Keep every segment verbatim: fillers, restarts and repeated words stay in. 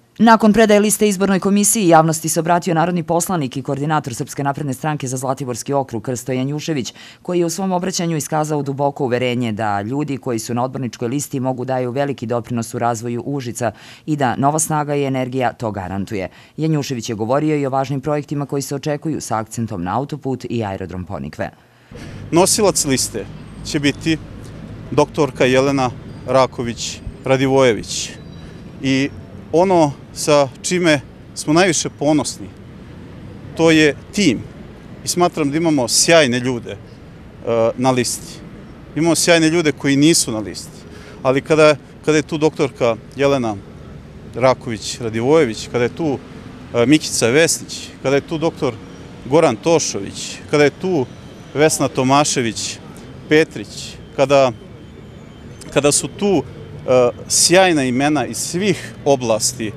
Nakon predaje liste izbornoj komisiji, javnosti se obratio narodni poslanik i koordinator Srpske napredne stranke za Zlatiborski okrug Krsto Janjušević, koji je u svom obraćanju iskazao duboko uverenje da ljudi koji su na odborničkoj listi mogu daju veliki doprinos u razvoju Užica i da Nova snaga i energija to garantuje. Janjušević je govorio i o važnim projektima koji se očekuju sa akcentom na autoput i aerodrom Ponikve. Nosilac liste će biti doktorka Jelena Raković-Radivojević i ono sa čime smo najviše ponosni, to je tim. I smatram da imamo sjajne ljude na listi. Imamo sjajne ljude koji nisu na listi. Ali kada, kada je tu doktorka Jelena Raković-Radivojević, kada je tu Mikica Vesnić, kada je tu doktor Goran Tošović, kada je tu Vesna Tomašević-Petrić, kada, kada su tu sjajna imena iz svih oblasti,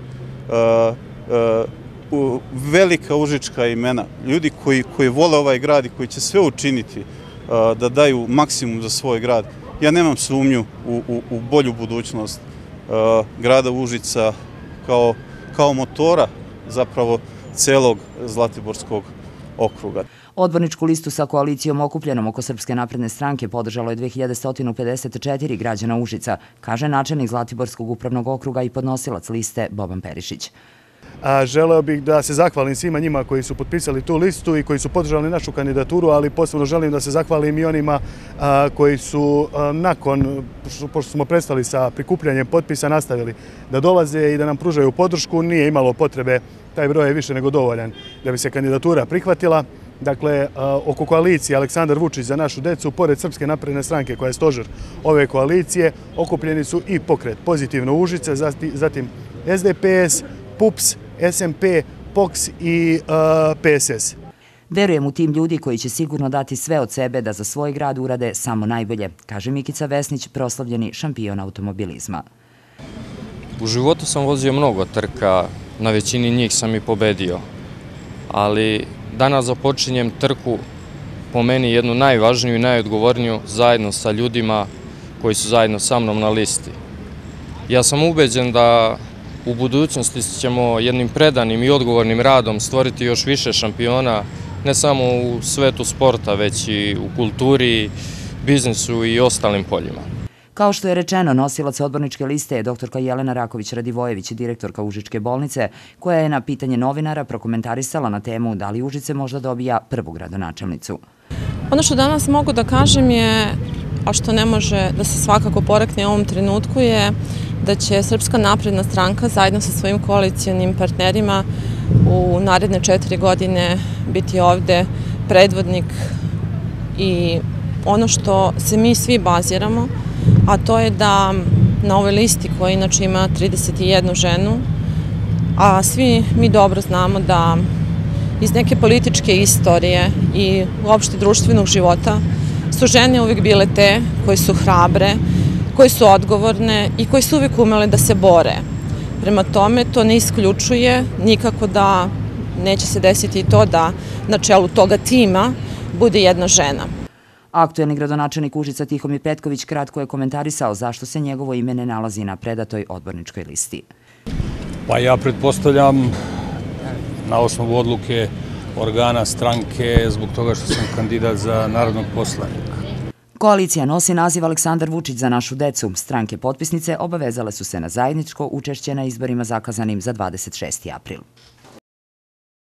velika užička imena, ljudi koji, koji vole ovaj grad i koji će sve učiniti da daju maksimum za svoj grad. Ja nemam sumnju u, u, u bolju budućnost grada Užica kao, kao motora zapravo celog Zlatiborskog okruga. Odborničku listu sa koalicijom okupljenom oko Srpske napredne stranke podržalo je dve hiljade sto pedeset četiri građana Užica, kaže načelnik Zlatiborskog upravnog okruga i podnosilac liste Boban Perišić. Želeo bih da se zahvalim svima njima koji su potpisali tu listu i koji su podržali našu kandidaturu, ali posebno želim da se zahvalim i onima koji su nakon, pošto smo prestali sa prikupljanjem potpisa, nastavili da dolaze i da nam pružaju podršku. Nije imalo potrebe, taj broj je više nego dovoljan da bi se kandidatura prihvatila. Dakle, oko koalicije Aleksandar Vučić za našu decu, pored Srpske napredne stranke koja je stožer ove koalicije, okupljeni su i pokret Pozitivno Užice, zatim S D P S, P U P S, S M P, P O K S i P S S. Verujem u tim ljudi koji će sigurno dati sve od sebe da za svoj grad urade samo najbolje, kaže Mikica Vesnić, proslavljeni šampion automobilizma. U životu sam vozio mnogo trka, na većini njih sam i pobedio, ali danas započinjem trku, po meni jednu najvažniju i najodgovorniju, zajedno sa ljudima koji su zajedno sa mnom na listi. Ja sam ubeđen da u budućnosti ćemo jednim predanim i odgovornim radom stvoriti još više šampiona, ne samo u svetu sporta, već i u kulturi, biznisu i ostalim poljima. Kao što je rečeno, nosilac odborničke liste je doktorka Jelena Raković-Radivojević, direktorka Užičke bolnice, koja je na pitanje novinara prokomentarisala na temu da li Užice možda dobija prvu gradonačelnicu. Ono što danas mogu da kažem je, a što ne može da se svakako porekne u ovom trenutku, je da će Srpska napredna stranka zajedno sa svojim koalicijonim partnerima u naredne četiri godine biti ovde predvodnik i ono što se mi svi baziramo, a to je da na ovoj listi koja inače ima trideset jednu ženu, a svi mi dobro znamo da iz neke političke istorije i uopšte društvenog života su žene uvijek bile te koje su hrabre, koje su odgovorne i koje su uvijek umele da se bore. Prema tome, to ne isključuje nikako da neće se desiti i to da na čelu toga tima bude jedna žena. Aktuelni gradonačelnik Užica Tihomir Petković kratko je komentarisao zašto se njegovo ime ne nalazi na predatoj odborničkoj listi. Pa ja pretpostavljam na osnovu odluke organa stranke zbog toga što sam kandidat za narodnog poslanika. Koalicija nosi naziv Aleksandar Vučić za našu decu. Stranke potpisnice obavezale su se na zajedničko učešće na izborima zakazanim za dvadeset šesti april.